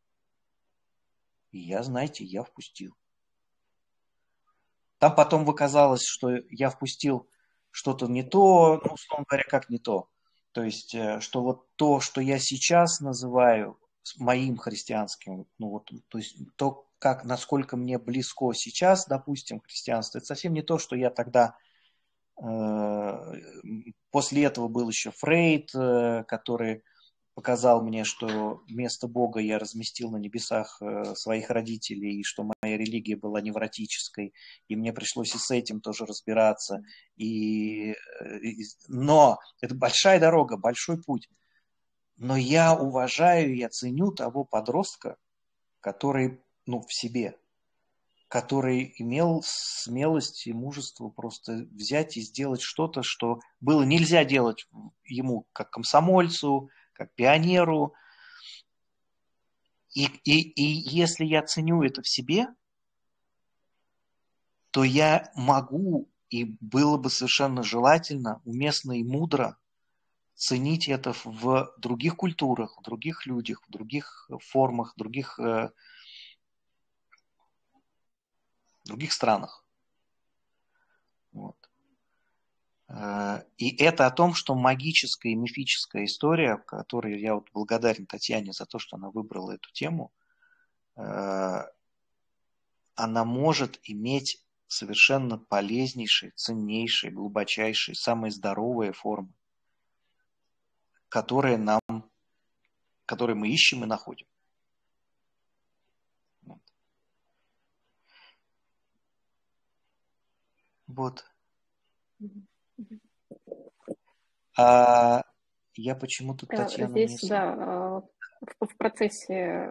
Speaker 1: И я, знаете, я впустил. Там потом выказалось, что я впустил что-то не то, ну, условно говоря, как не то. То есть, что вот то, что я сейчас называю моим христианским, ну вот, то есть то, как, насколько мне близко сейчас, допустим, христианство, это совсем не то, что я тогда, э, после этого был еще Фрейд, э, который показал мне, что вместо Бога я разместил на небесах своих родителей, и что моя религия была невротической, и мне пришлось и с этим тоже разбираться. И... Но это большая дорога, большой путь. Но я уважаю, я ценю того подростка, который, ну, в себе, который имел смелость и мужество просто взять и сделать что-то, что было нельзя делать ему как комсомольцу, как пионеру. И, и, и если я ценю это в себе, то я могу, и было бы совершенно желательно, уместно и мудро ценить это в других культурах, в других людях, в других формах, в других, э, других странах. Вот. И это о том, что магическая и мифическая история, которой я вот благодарен Татьяне за то, что она выбрала эту тему, она может иметь совершенно полезнейшие, ценнейшие, глубочайшие, самые здоровые формы, которые нам, которые мы ищем и находим. Вот. А я почему-то Татьяна
Speaker 2: Здесь,
Speaker 1: не...
Speaker 2: да, в, в процессе...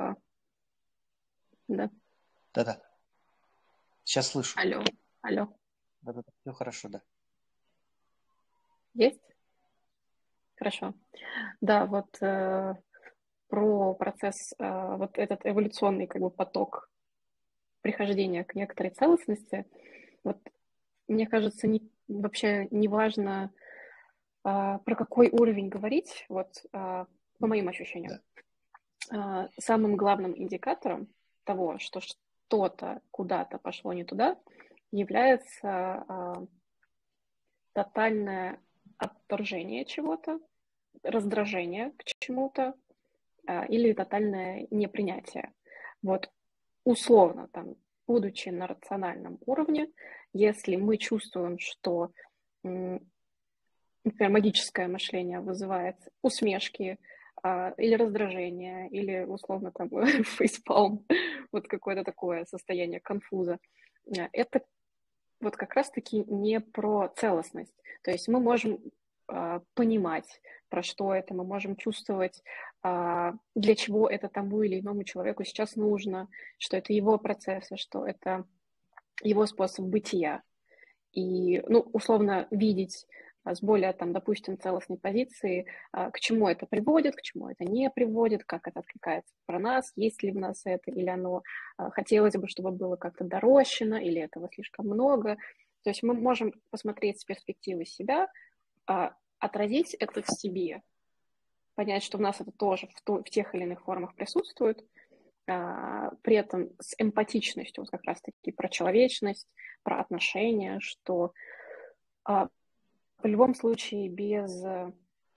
Speaker 2: Да.
Speaker 1: Да-да. Сейчас слышу.
Speaker 2: Алло, алло.
Speaker 1: Да-да, все хорошо, да.
Speaker 2: Есть? Хорошо. Да, вот э, про процесс, э, вот этот эволюционный как бы поток прихождения к некоторой целостности, вот мне кажется, не, вообще не важно, э, про какой уровень говорить, вот э, по моим ощущениям. Да. Э, самым главным индикатором того, что что-то куда-то пошло не туда, является э, тотальное отторжение чего-то, раздражение к чему-то э, или тотальное непринятие. Вот условно, там, будучи на рациональном уровне, если мы чувствуем, что, например, магическое мышление вызывает усмешки э, или раздражение, или условно там фейспалм, вот какое-то такое состояние конфуза, это вот как раз-таки не про целостность. То есть мы можем э, понимать, про что это, мы можем чувствовать, э, для чего это тому или иному человеку сейчас нужно, что это его процессы, что это его способ бытия. И, ну, условно, видеть с более, там, допустим, целостной позиции, к чему это приводит, к чему это не приводит, как это откликается про нас, есть ли в нас это, или оно хотелось бы, чтобы было как-то дорощено, или этого слишком много. То есть мы можем посмотреть с перспективы себя, отразить это в себе, понять, что в нас это тоже в, то, в тех или иных формах присутствует, при этом с эмпатичностью, вот как раз-таки про человечность, про отношения, что в любом случае без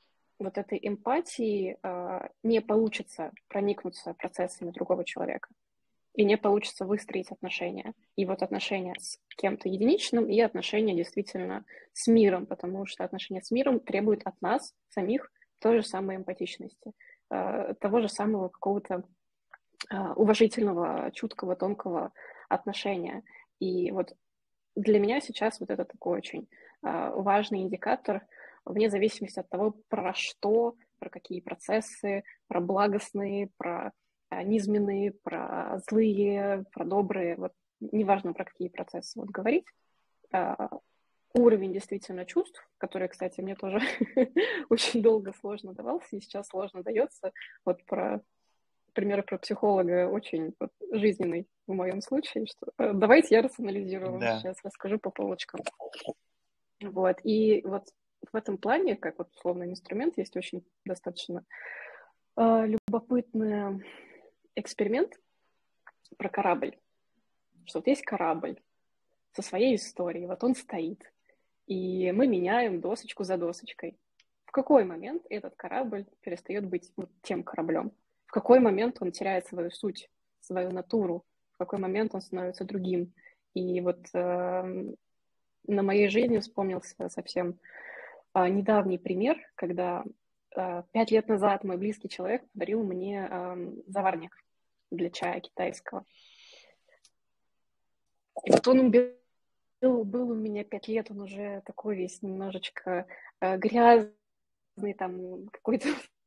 Speaker 2: вот этой эмпатии не получится проникнуться процессами другого человека. И не получится выстроить отношения. И вот отношения с кем-то единичным и отношения действительно с миром, потому что отношения с миром требуют от нас самих той же самой эмпатичности, того же самого какого-то уважительного, чуткого, тонкого отношения. И вот для меня сейчас вот это такой очень важный индикатор, вне зависимости от того, про что, про какие процессы, про благостные, про низменные, про злые, про добрые, вот неважно, про какие процессы вот говорить. Уровень действительно чувств, который, кстати, мне тоже очень долго сложно давался, и сейчас сложно дается. Вот про пример про психолога очень вот, жизненный в моем случае. Что... Давайте я рационализирую
Speaker 1: Да.
Speaker 2: сейчас, расскажу по полочкам. Вот. И вот в этом плане, как вот условный инструмент, есть очень достаточно э, любопытный эксперимент про корабль. Что вот есть корабль со своей историей, вот он стоит, и мы меняем досочку за досочкой. В какой момент этот корабль перестает быть вот тем кораблем? В какой момент он теряет свою суть, свою натуру? В какой момент он становится другим? И вот э, на моей жизни вспомнился совсем э, недавний пример, когда э, пять лет назад мой близкий человек подарил мне э, заварник для чая китайского. И вот он был, был у меня пять лет, он уже такой весь немножечко э, грязный, там какой-то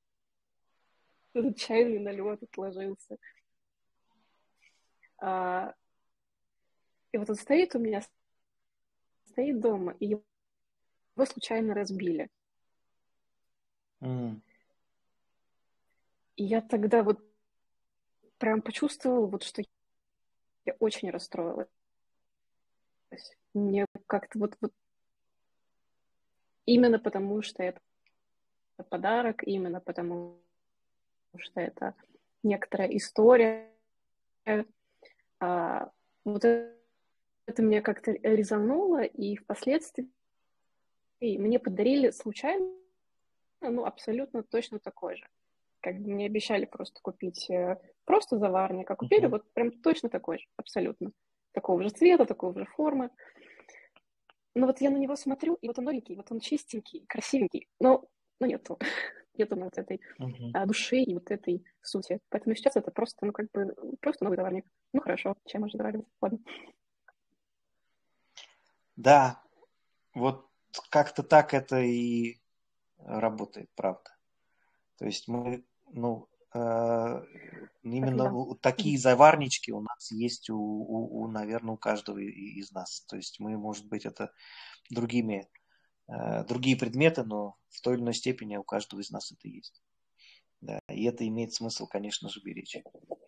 Speaker 2: чайный налет отложился. А, и вот он стоит у меня, стоит дома, и его случайно разбили.
Speaker 1: Mm.
Speaker 2: И я тогда вот прям почувствовала, вот, что я очень расстроилась. Мне как-то вот, вот именно потому, что это подарок, именно потому, что это некоторая история. А, вот это, это меня как-то резануло, и впоследствии мне подарили случайно, ну, абсолютно точно такой же. Как бы мне обещали просто купить просто заварник, а купили uh-huh. вот прям точно такой же, абсолютно. Такого же цвета, такого же формы. Но вот я на него смотрю, и вот он новенький, вот он чистенький, красивенький, но, но нету, нету вот этой uh-huh. а, души и вот этой сути. Поэтому сейчас это просто, ну, как бы, просто новый заварник. Ну, хорошо, чем можно заваривать? Ладно.
Speaker 1: Да, вот как-то так это и работает, правда. То есть мы, ну, э, именно так, да. такие заварнички у нас есть у, у, у, наверное, у каждого из нас. То есть мы, может быть, это другими, э, другие предметы, но в той или иной степени у каждого из нас это есть. Да, и это имеет смысл, конечно же, беречь.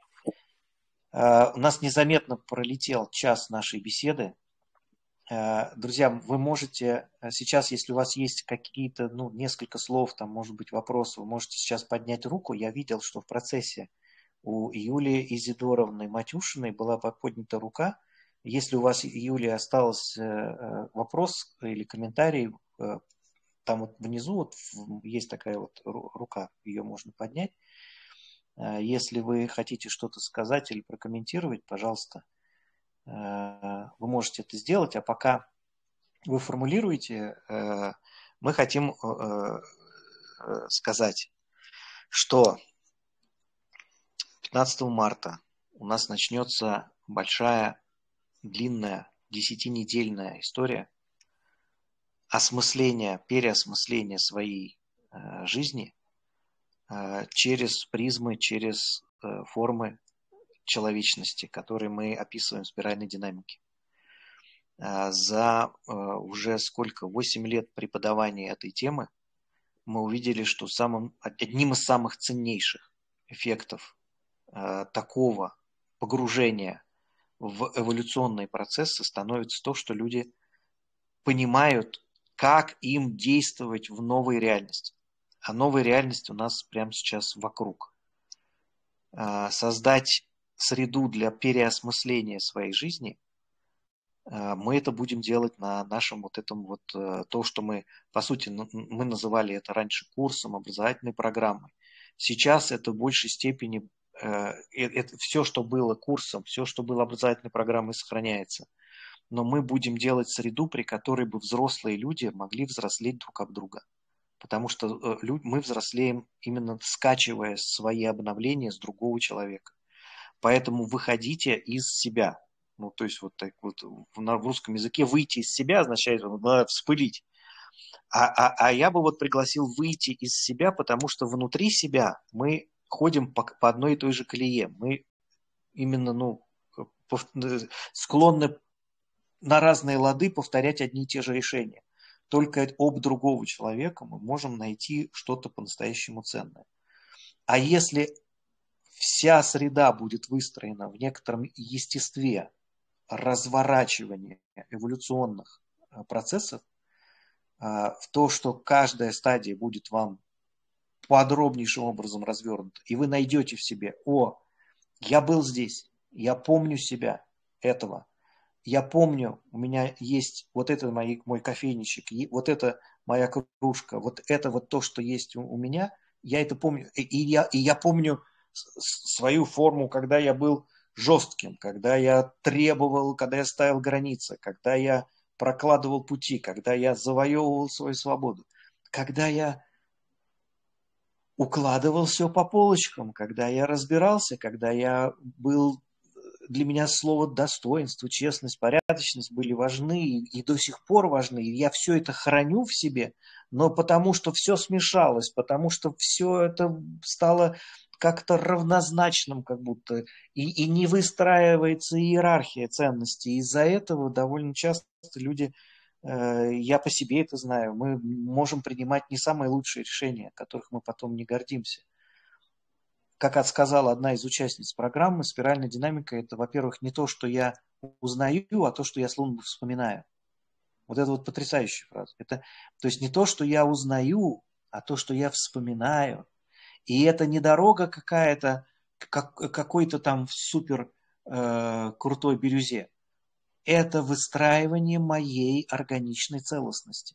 Speaker 1: Э, у нас незаметно пролетел час нашей беседы. Друзья, вы можете сейчас, если у вас есть какие-то, ну, несколько слов, там, может быть, вопросы, вы можете сейчас поднять руку. Я видел, что в процессе у Юлии Изидоровны Матюшиной была поднята рука. Если у вас, Юлия, остался вопрос или комментарий, там вот внизу вот есть такая вот рука, ее можно поднять. Если вы хотите что-то сказать или прокомментировать, пожалуйста, вы можете это сделать, а пока вы формулируете, мы хотим сказать, что пятнадцатого марта у нас начнется большая, длинная, десятинедельная история осмысления, переосмысления своей жизни через призмы, через формы человечности, которые мы описываем в спиральной динамике. За уже сколько, восемь лет преподавания этой темы мы увидели, что самым, одним из самых ценнейших эффектов такого погружения в эволюционные процессы становится то, что люди понимают, как им действовать в новой реальности. А новая реальность у нас прямо сейчас вокруг. Создать среду для переосмысления своей жизни Мы это будем делать на нашем вот этом вот, то, что мы, по сути, мы называли это раньше курсом, образовательной программой. Сейчас это в большей степени, это все, что было курсом, все, что было образовательной программой, сохраняется. Но мы будем делать среду, при которой бы взрослые люди могли взрослеть друг об друга. Потому что мы взрослеем именно скачивая свои обновления с другого человека. Поэтому выходите из себя. Ну, то есть вот так вот в русском языке выйти из себя означает надо вспылить. А, а, а я бы вот пригласил выйти из себя, потому что внутри себя мы ходим по, по одной и той же колее. Мы именно, ну, склонны на разные лады повторять одни и те же решения. Только об другого человека мы можем найти что-то по-настоящему ценное. А если вся среда будет выстроена в некотором естестве разворачивания эволюционных процессов, в то, что каждая стадия будет вам подробнейшим образом развернута, и вы найдете в себе: о, я был здесь, я помню себя этого, я помню, у меня есть вот это мой, мой кофейничек, вот это моя кружка, вот это вот то, что есть у, у меня, я это помню, и, и, я, и я помню свою форму, когда я был жестким, когда я требовал, когда я ставил границы, когда я прокладывал пути, когда я завоевывал свою свободу, когда я укладывал все по полочкам, когда я разбирался, когда я был... Для меня слово достоинство, честность, порядочность были важны и, и до сих пор важны. И я все это храню в себе, но потому что все смешалось, потому что все это стало как-то равнозначным, как будто, и, и не выстраивается иерархия ценностей. Из-за этого довольно часто люди, э, я по себе это знаю, мы можем принимать не самые лучшие решения, которых мы потом не гордимся. Как сказала одна из участниц программы, спиральная динамика – это, во-первых, не то, что я узнаю, а то, что я словно бы вспоминаю. Вот это вот потрясающая фраза. Это, то есть не то, что я узнаю, а то, что я вспоминаю. И это не дорога какая-то, как, какой-то там супер э, крутой бирюзе. Это выстраивание моей органичной целостности.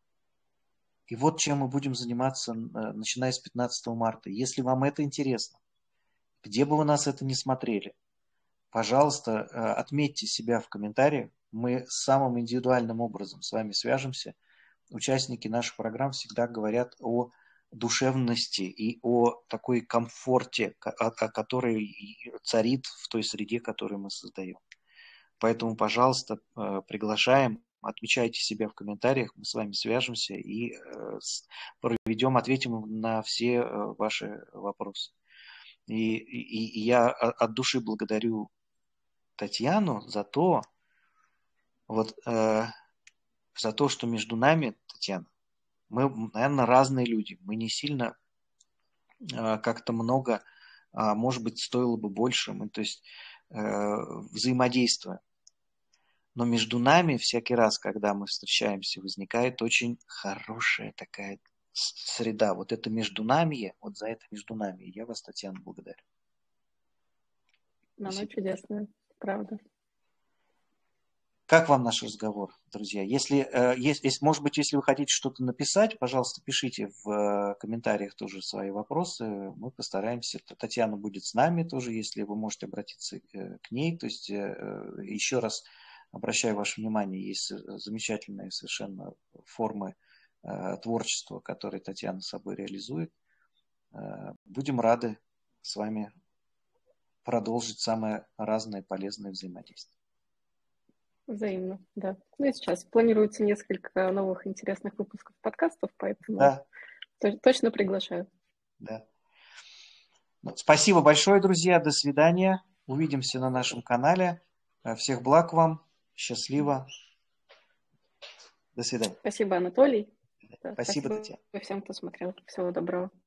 Speaker 1: И вот чем мы будем заниматься, начиная с пятнадцатого марта. Если вам это интересно, где бы вы нас это ни смотрели, пожалуйста, отметьте себя в комментариях. Мы самым индивидуальным образом с вами свяжемся. Участники наших программ всегда говорят о душевности и о такой комфорте, который царит в той среде, которую мы создаем. Поэтому, пожалуйста, приглашаем, отмечайте себя в комментариях, мы с вами свяжемся и проведем, ответим на все ваши вопросы. И, и, и я от души благодарю Татьяну за то, вот, э, за то, что между нами, Татьяна, мы, наверное, разные люди. Мы не сильно э, как-то много, а может быть, стоило бы больше. Мы, то есть, э, взаимодействуем. Но между нами всякий раз, когда мы встречаемся, возникает очень хорошая такая среда. Вот это между нами, вот за это между нами. Я вас, Татьяна, благодарю.
Speaker 2: Оно чудесное, правда.
Speaker 1: Как вам наш разговор, друзья? Если, э, есть, если, может быть, если вы хотите что-то написать, пожалуйста, пишите в э, комментариях тоже свои вопросы. Мы постараемся. Татьяна будет с нами тоже, если вы можете обратиться э, к ней. То есть, э, еще раз обращаю ваше внимание, есть замечательные совершенно формы э, творчества, которые Татьяна с собой реализует. Э, будем рады с вами продолжить самое разное полезное взаимодействие.
Speaker 2: Взаимно, да. Ну и сейчас планируется несколько новых интересных выпусков подкастов, поэтому
Speaker 1: да.
Speaker 2: точно приглашаю.
Speaker 1: Да. Спасибо большое, друзья. До свидания. Увидимся на нашем канале. Всех благ вам. Счастливо. До свидания.
Speaker 2: Спасибо, Анатолий.
Speaker 1: Спасибо,
Speaker 2: Спасибо
Speaker 1: Татьяна.
Speaker 2: всем, кто смотрел. Всего доброго.